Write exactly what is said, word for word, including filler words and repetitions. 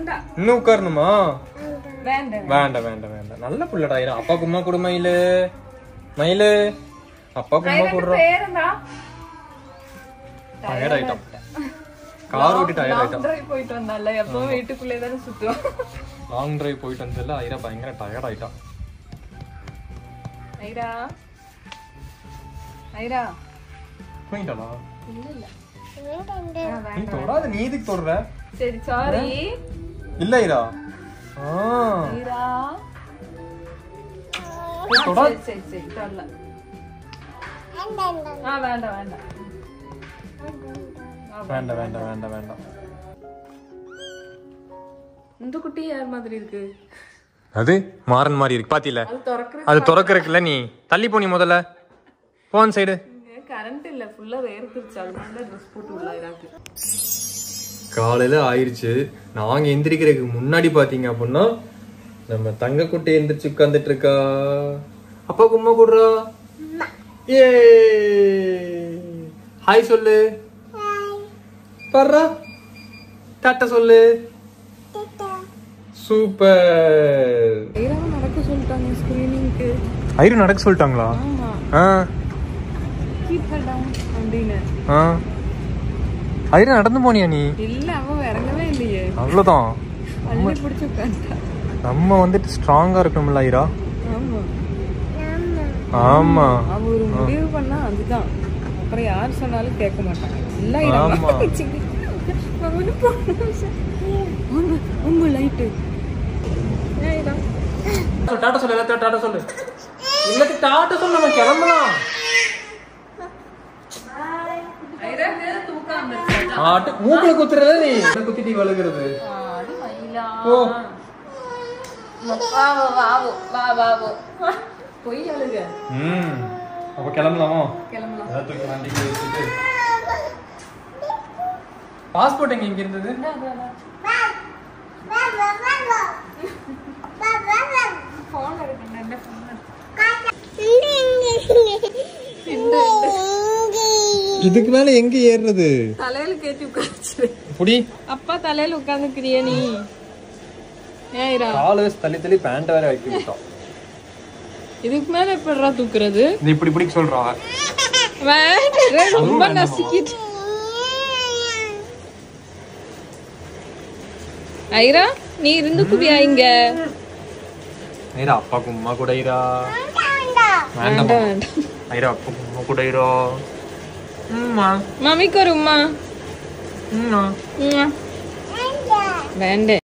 இன்னும் உட்காரணுமா? வேண்டாம் வேண்டாம் வேண்டாம். நல்ல புள்ளடா ஐரா. அப்பா கும்மா கொடு மயிலு. மயிலு அப்பா கும்மா கொடுறா. டயர்ட் ஆயிட்டான். கார் ஓட்டி டயர்ட் ஆயிட்டான். டிரைவ் போயிட்டு வந்தால எப்பவும் வீட்டுக்குள்ளே தான சுத்துவான். லாங் டிரைவ் போயிட்டு வந்ததுல ஐரா பயங்கர டயர்ட் ஆயிட்டான். ஐரா ஐரா போயிட்டாளா? இல்ல இல்ல நீ தொடாத. நீ எதுக்கு தொடுற? சரி சாரி. இல்ல ஐரா. ஆ ஐரா தொடாத. சரி சரி தொடல. ஆ வேண்டாம் வேண்டாம் வேண்டாம் வேண்டாம் வேண்டாம் வேண்டாம். இந்த குட்டி யார் மாதிரி இருக்கு? அது மாறன் மாதிரி இருக்கு. பாத்தில அது திறக்கறதுல நீ தள்ளி போனி முதல்ல போன் சைடு. கரண்ட் இல்ல ஃபுல்லா வேர்த்துருச்சு. அதனால ட்ரெஸ் போட்டு உள்ள இருக்கு. காலையில ஆயிருச்சு. நாங்க எந்திரிக்கிறதுக்கு முன்னாடி பாத்தீங்க அப்படின்னா நம்ம தங்க குட்டி எந்திரிச்சு உட்கார்ந்துட்டு இருக்கா. அப்பா கும்மா கொடுறா. ஏ ஹாய் சொல்லு. பர்றா டாட்டா சொல்லு. சூப்பர். ஐராவை நடக்க சொல்லிட்டாங்க ஸ்கிரீனிங்க்கு. ஐரா நடக்க சொல்லிட்டாங்களா? ஆ கீப் ஹர் டவுன் அப்படினே. ஆ ஐரா நடந்து போனியா நீ? இல்ல அவ இறங்கவே இல்லையே. அவ்வளவுதான். அள்ளி பிடிச்சு உட்கார்ந்தா. நம்ம வந்துட்டு ஸ்ட்ராங்கா இருக்கணும்ல ஐரா. ஆமா ஆமா. அவ ஒரு முடிவு பண்ணா அதுதான். அப்புறம் யார் சொன்னாலும் கேட்க மாட்டாங்க. இல்ல ஐரா. ஆமா அவனு போச்சு. உங்க லைட். ஐரா டாடா சொல்லு. எல்லாத்தையும் டாடா சொல்லு. இல்லக்கு டாடா சொல்லு. நம்ம கிளம்பலாம். ஐராக்கு தூக்கம் வந்துருச்சு. ஆட்டு மூக்குல குத்துறல நீ. என்ன குத்திட்டி வழுகிறது? அது மயிலா. ஓ வா வா வா வா வா வா போய் அழுக. ம் அப்ப கிளம்பலாமா? கிளம்பலாம். அத தூக்கி வண்டிக்கு வச்சிட்டு. பாஸ்போர்ட் எங்க இங்க இருந்தது? போன் இருக்கு. என்ன போன்? இதுக்கு மேல எங்க ஏறுறது? தலையில கேட்டி உட்கார்ந்து. புடி. அப்பா தலையில உட்கார்ந்துக்கிறியே நீ. ஏய்ரா காலை தள்ளி தள்ளி பேண்ட் வேற வைக்க விட்டோம். இதுக்கு மேல எப்படிடா தூக்குறது? நீ இப்படி இப்படி சொல்றா. வேற ரொம்ப நசிக்கிட்டு. ஐரா நீ இருந்து குவியா இங்க. ஐரா அப்பா கும்மா கூட ஐரா. வேண்டாம் வேண்டாம். ஐரா அப்பா கும்மா கூட ஐரா. அம்மா மம்மிக்கு ஒரு உம்மா. அம்மா வேண்டாம்.